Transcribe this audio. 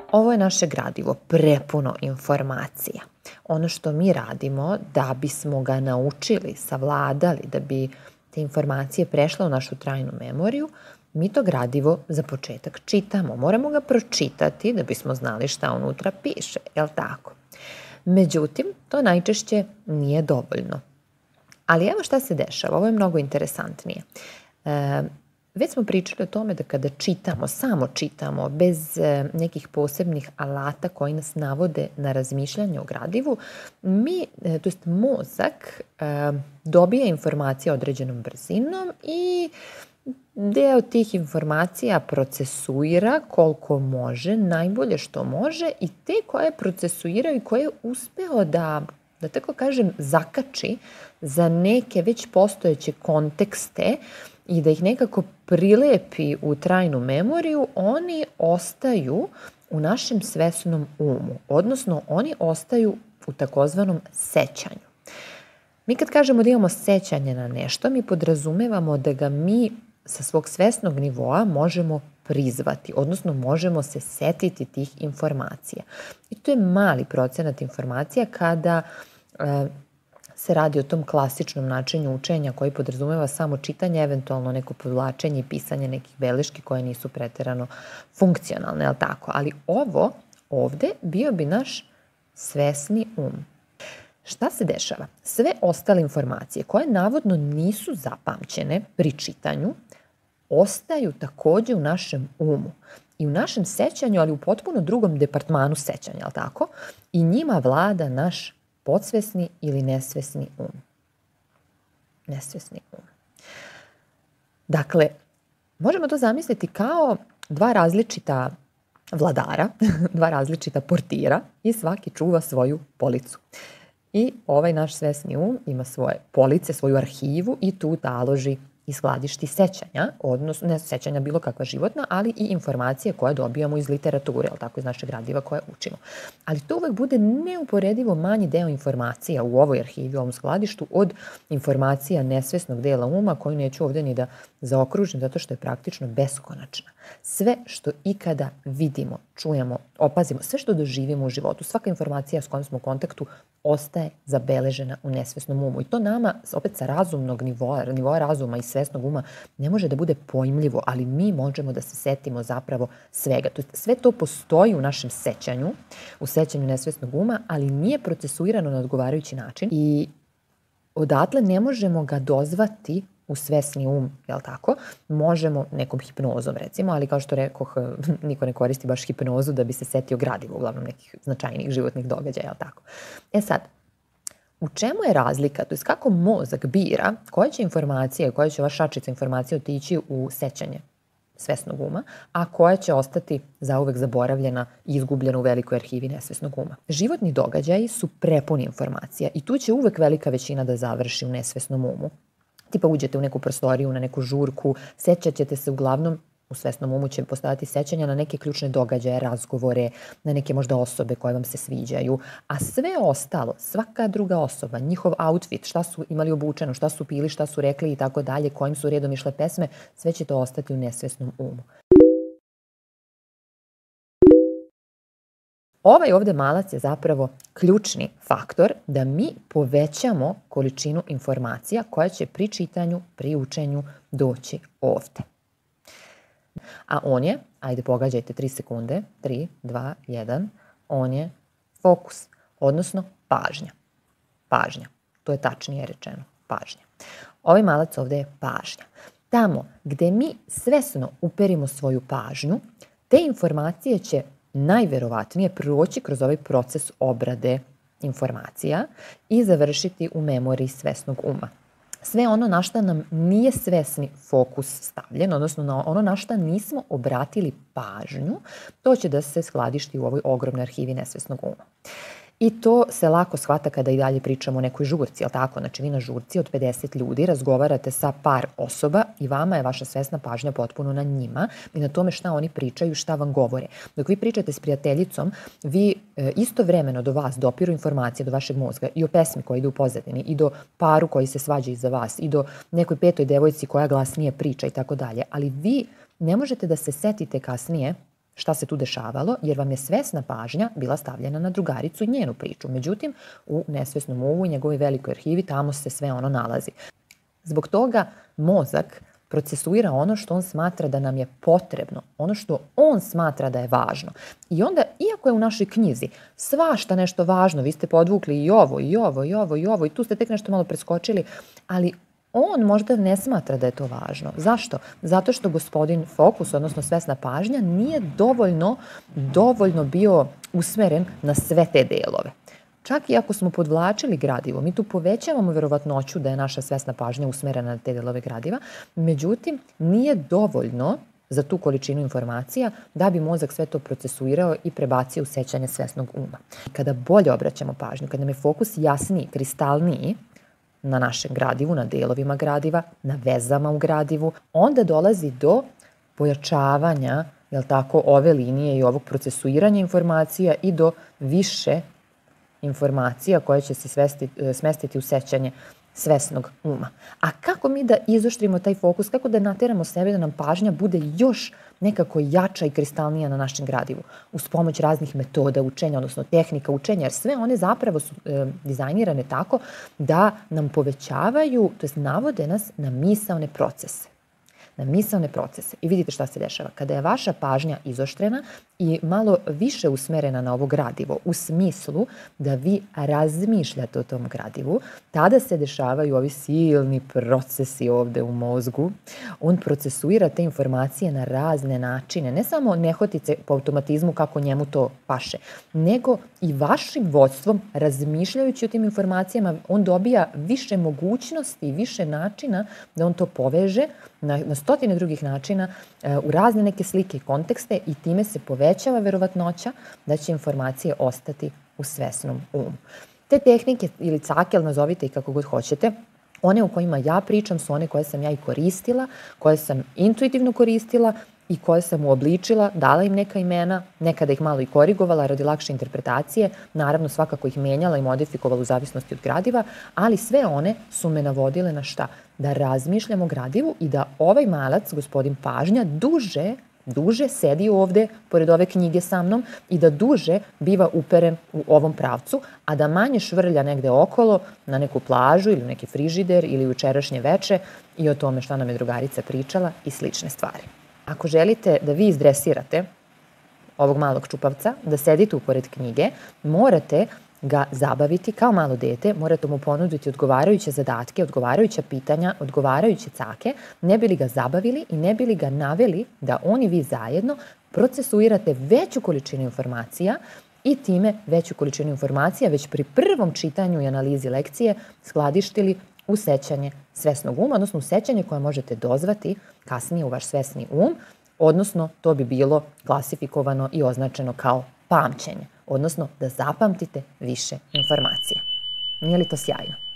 Ovo je naše gradivo, prepuno informacija. Ono što mi radimo da bismo ga naučili, savladali, da bi te informacije prešle u našu trajnu memoriju, mi to gradivo za početak čitamo. Moramo ga pročitati da bismo znali šta unutra piše, jel tako? Međutim, to najčešće nije dovoljno. Ali evo šta se dešava, ovo je mnogo interesantnije. Već smo pričali o tome da kada čitamo, samo čitamo, bez nekih posebnih alata koji nas navode na razmišljanje o gradivu, mozak dobija informacije određenom brzinom i deo tih informacija procesuira koliko može, najbolje što može, i te koje procesuiraju i koje je uspeo da tako kažem, zakači za neke već postojeće kontekste i da ih nekako prilepi u trajnu memoriju, oni ostaju u našem svesnom umu, odnosno oni ostaju u takozvanom sećanju. Mi kad kažemo da imamo sećanje na nešto, mi podrazumevamo da ga mi sa svog svesnog nivoa možemo prizvati, odnosno možemo se setiti tih informacija. I to je mali procenat informacija kada se radi o tom klasičnom načinu učenja koji podrazumeva samo čitanje, eventualno neko podvlačenje i pisanje nekih beleški koje nisu preterano funkcionalne, jel tako? Ali ovo ovde bio bi naš svesni um. Šta se dešava? Sve ostale informacije koje navodno nisu zapamćene pri čitanju ostaju takođe u našem umu i u našem sećanju, ali u potpuno drugom departmanu sećanja, jel tako? I njima vlada naš podsvesni ili nesvesni um. Nesvesni um. Dakle, možemo to zamisliti kao dva različita vladara, dva različita portira i svaki čuva svoju policu. I ovaj naš svesni um ima svoje police, svoju arhivu i tu taloži i skladišti sećanja, odnosno ne sećanja bilo kakva životna, ali i informacije koje dobijamo iz literature, ali tako iz našeg gradiva koje učimo. Ali to uvek bude neuporedivo manji deo informacija u ovoj arhivi, u ovom skladištu, od informacija nesvesnog dela uma, koju neću ovde ni da zaokružim, zato što je praktično beskonačna. Sve što ikada vidimo, čujemo, opazimo, sve što doživimo u životu, svaka informacija s kojom smo u kontaktu ostaje zabeležena u nesvesnom umu. I to nama, opet sa razumnog nivoa razuma i svesnog uma, ne može da bude pojmljivo, ali mi možemo da se setimo zapravo svega. Sve to postoji u našem sećanju, u sećanju nesvesnog uma, ali nije procesuirano na odgovarajući način i odatle ne možemo ga dozvati u svesni um, jel tako? Možemo nekom hipnozom recimo, ali kao što rekoh, niko ne koristi baš hipnozu da bi se setio gradivo, uglavnom nekih značajnih životnih događaja, jel tako? E sad, u čemu je razlika, to je kako mozak bira koje će informacije, koja će ova šačica informacije otići u sećanje svesnog uma, a koja će ostati zauvek zaboravljena i izgubljena u velikoj arhivi nesvesnog uma. Životni događaji su prepuni informacija i tu će uvek velika većina da završi u nesvesnom umu. Tipa uđete u neku prostoriju, na neku žurku, sećat ćete se uglavnom, u svesnom umu će postojati sećanja na neke ključne događaje, razgovore, na neke možda osobe koje vam se sviđaju, a sve ostalo, svaka druga osoba, njihov outfit, šta su imali obučeno, šta su pili, šta su rekli i tako dalje, kojim su redom išle pesme, sve će to ostati u nesvesnom umu. Ovaj ovde malac je zapravo ključni faktor da mi povećamo količinu informacija koja će pri čitanju, pri učenju doći ovde. A on je, ajde pogađajte 3 sekunde, 3, 2, 1, on je fokus, odnosno pažnja. Pažnja, to je tačnije rečeno, pažnja. Ovaj malac ovde je pažnja. Tamo gde mi svesno uperimo svoju pažnju, te informacije će najverovatnije proći kroz ovaj proces obrade informacija i završiti u memoriji svesnog uma. Sve ono na šta nam nije svesni fokus stavljen, odnosno na ono na šta nismo obratili pažnju, to će da se skladišti u ovoj ogromnoj arhivi nesvesnog uma. I to se lako shvata kada i dalje pričamo o nekoj žurci, jel tako? Znači vi na žurci od 50 ljudi razgovarate sa par osoba i vama je vaša svesna pažnja potpuno na njima i na tome šta oni pričaju, šta vam govore. Dok vi pričate s prijateljicom, vi istovremeno do vas dopiru informacije do vašeg mozga i o pesmi koja ide u pozadini, i do paru koji se svađa iza vas, i do nekoj petoj devojci koja glasnije priča i tako dalje. Ali vi ne možete da se setite kasnije šta se tu dešavalo, jer vam je svesna pažnja bila stavljena na drugaricu i njenu priču. Međutim, u nesvesnom umu i njegovoj velikoj arhivi tamo se sve ono nalazi. Zbog toga mozak procesuira ono što on smatra da nam je potrebno, ono što on smatra da je važno. I onda, iako je u našoj knjizi svašta nešto važno, vi ste podvukli i ovo, i ovo, i ovo, i ovo, i tu ste tek nešto malo preskočili, ali on možda ne smatra da je to važno. Zašto? Zato što gospodin fokus, odnosno svesna pažnja, nije dovoljno bio usmeren na sve te delove. Čak i ako smo podvlačili gradivo, mi tu povećavamo verovatnoću da je naša svesna pažnja usmerena na te delove gradiva, međutim, nije dovoljno za tu količinu informacija da bi mozak sve to procesuirao i prebacio u sećanje svesnog uma. Kada bolje obraćamo pažnju, kada nam je fokus jasniji, kristalniji na našem gradivu, na delovima gradiva, na vezama u gradivu, onda dolazi do pojačavanja, ove linije i ovog procesuiranja informacija i do više informacija koje će se smestiti u sećanje svesnog uma. A kako mi da izoštrimo taj fokus, kako da nateramo sebe da nam pažnja bude još nekako jača i kristalnija na našem gradivu? Uz pomoć raznih metoda učenja, odnosno tehnika učenja, jer sve one zapravo su dizajnirane tako da nam povećavaju, to jest navode nas na misaone procese. I vidite šta se dešava. Kada je vaša pažnja izoštrena i malo više usmerena na ovo gradivo, u smislu da vi razmišljate o tom gradivu, tada se dešavaju ovi silni procesi ovde u mozgu. On procesuira te informacije na razne načine, ne samo nehotice po automatizmu kako njemu to paše, nego i vašim vođstvom, razmišljajući o tim informacijama, on dobija više mogućnosti i više načina da on to poveže na stotine drugih načina u razne neke slike i kontekste i time se povećava verovatnoća da će informacije ostati u svesnom umu. Te tehnike ili cakel, nazovite i kako god hoćete, one u kojima ja pričam su one koje sam ja i koristila, koje sam intuitivno koristila i koje sam uobličila, dala im neka imena, nekada ih malo i korigovala radi lakše interpretacije, naravno svakako ih menjala i modifikovala u zavisnosti od gradiva, ali sve one su me navodile na šta? Da razmišljam o gradivu i da ovaj malac, gospodin Pažnja, duže sedi ovde pored ove knjige sa mnom i da duže biva uperen u ovom pravcu, a da manje švrlja negde okolo na neku plažu ili neki frižider ili jučerašnje veče i o tome šta nam je drugarica pričala i slične stvari. Ako želite da vi izdresirate ovog malog čupavca, da sedite upored knjige, morate ga zabaviti kao malo dete, morate mu ponuditi odgovarajuće zadatke, odgovarajuća pitanja, odgovarajuće cake, ne bi li ga zabavili i ne bi li ga naveli da on i vi zajedno procesuirate veću količinu informacija i time veću količinu informacija već pri prvom čitanju i analizi lekcije skladištili u sećanje svesnog uma, odnosno u sećanje koje možete dozvati kasnije u vaš svesni um, odnosno to bi bilo klasifikovano i označeno kao pamćenje, odnosno da zapamtite više informacija. Nije li to sjajno?